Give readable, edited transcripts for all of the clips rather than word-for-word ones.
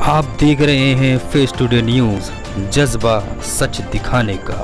आप देख रहे हैं फेस टुडे न्यूज़, जज्बा सच दिखाने का।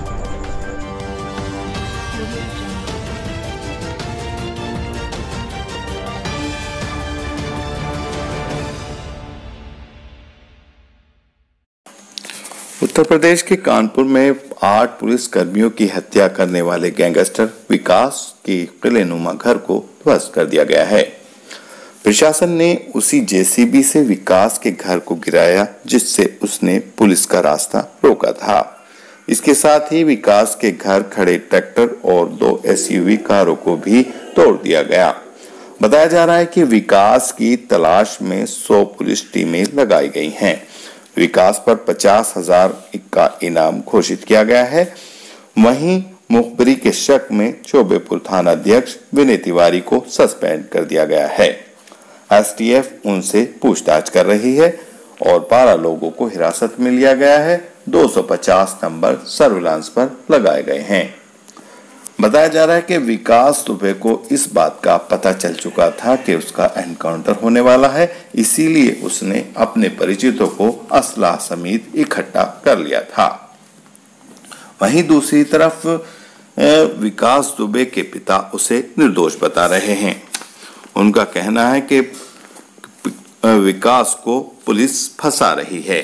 उत्तर प्रदेश के कानपुर में 8 पुलिस कर्मियों की हत्या करने वाले गैंगस्टर विकास के किलेनुमा घर को ध्वस्त कर दिया गया है। प्रशासन ने उसी जेसीबी से विकास के घर को गिराया जिससे उसने पुलिस का रास्ता रोका था। इसके साथ ही विकास के घर खड़े ट्रैक्टर और 2 एसयूवी कारों को भी तोड़ दिया गया। बताया जा रहा है कि विकास की तलाश में 100 पुलिस टीमें लगाई गई हैं। विकास पर 50,000 का इनाम घोषित किया गया है। वहीं मुखबिरी के शक में चौबेपुर थाना अध्यक्ष विनय तिवारी को सस्पेंड कर दिया गया है। एसटीएफ उनसे पूछताछ कर रही है और 12 लोगों को हिरासत में लिया गया है। 250 नंबर सर्विलांस पर लगाए गए हैं। बताया जा रहा है कि विकास दुबे को इस बात का पता चल चुका था कि उसका एनकाउंटर होने वाला है, इसीलिए उसने अपने परिचितों को असला समेत इकट्ठा कर लिया था। वहीं दूसरी तरफ विकास दुबे के पिता उसे निर्दोष बता रहे हैं। उनका कहना है कि विकास को पुलिस फंसा रही है।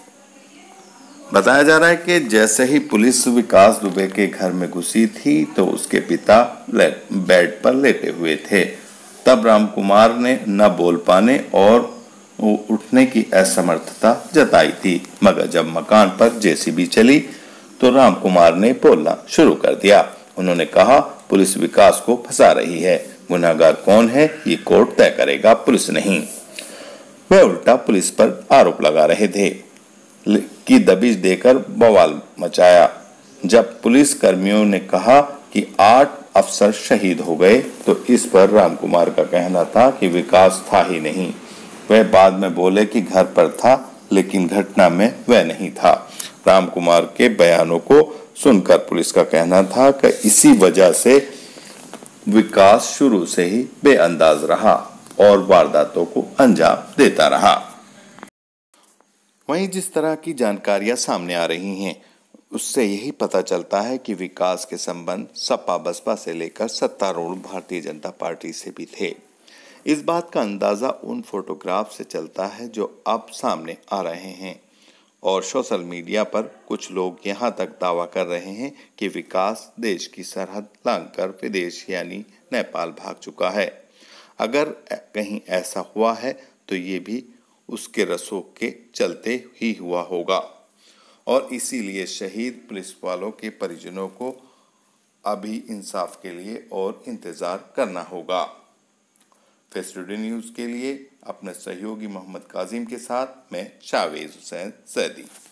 बताया जा रहा है कि जैसे ही पुलिस विकास दुबे के घर में घुसी थी तो उसके पिता बेड पर लेटे हुए थे। तब राम कुमार ने न बोल पाने और उठने की असमर्थता जताई थी, मगर जब मकान पर जेसीबी चली तो राम कुमार ने बोलना शुरू कर दिया। उन्होंने कहा, पुलिस विकास को फंसा रही है, गुनहगार कौन है ये कोर्ट तय करेगा, पुलिस नहीं। वह उल्टा पुलिस पर आरोप लगा रहे थे की दबिश देकर बवाल मचाया। जब पुलिस कर्मियों ने कहा कि 8 अफसर शहीद हो गए तो इस पर राम कुमार का कहना था कि विकास था ही नहीं। वह बाद में बोले कि घर पर था, लेकिन घटना में वह नहीं था। राम कुमार के बयानों को सुनकर पुलिस का कहना था कि इसी वजह से विकास शुरू से ही बेअंदाज रहा और वारदातों को अंजाम देता रहा। वहीं जिस तरह की जानकारियां सामने आ रही हैं, उससे यही पता चलता है कि विकास के संबंध सपा बसपा से लेकर सत्तारूढ़ भारतीय जनता पार्टी से भी थे। इस बात का अंदाजा उन फोटोग्राफ से चलता है जो अब सामने आ रहे हैं और सोशल मीडिया पर कुछ लोग यहां तक दावा कर रहे हैं कि विकास देश की सरहद लांघकर विदेश यानी नेपाल भाग चुका है। अगर कहीं ऐसा हुआ है तो ये भी उसके रसूख के चलते ही हुआ होगा और इसीलिए शहीद पुलिस वालों के परिजनों को अभी इंसाफ के लिए और इंतजार करना होगा। फेस टुडे न्यूज़ के लिए अपने सहयोगी मोहम्मद काजिम के साथ मैं शावेज हुसैन सैदी।